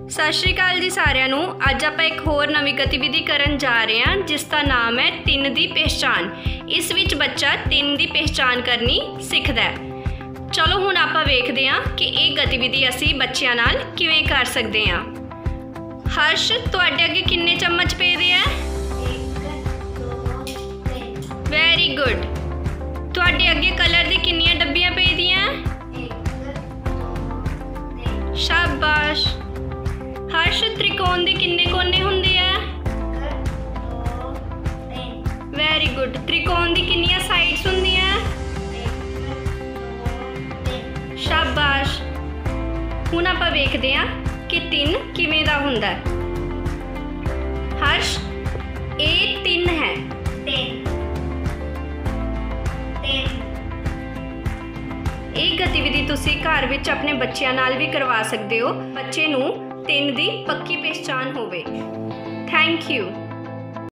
सत श्री अकाल जी सारिਆਂ ਨੂੰ। ਅੱਜ ਆਪਾਂ एक होर नवीं गतिविधि करन जा रहे हैं जिसका नाम है 3 ਦੀ पहचान। इस विच बच्चा 3 ਦੀ पहचान करनी सिखदा है। चलो हुण आपां वेखदे हां कि ਇਹ गतिविधि असीं बच्चिਆਂ नाल किवें कर सकदे हां। हर्ष तुहाडे अगे किन्ने चम्मच पेदे है? 1 2 3। Very good. तुहाडे अगे कलर दी किन्नियां डब्बियां पेदियां? 1 2 3। शाबाश। हर्ष त्रिकोण दे किन्ने कोने हुंदे आ? 1 2 3। Very good. त्रिकोण दी किन्नियां साइड्स हुंदियां? 1 2 3। शाबाश। हुण आपां वेखदे हां कि 3 किवें दा हुंदा है। हर्ष ये 3 है। 3 3। ਇਹ गतिविधि तुसीं घर विच अपने बच्चिਆਂ नाल भी करवा सकदे हो। बच्चे नूं 3 ਦੀ पक्की पहचान होवे। Thank you.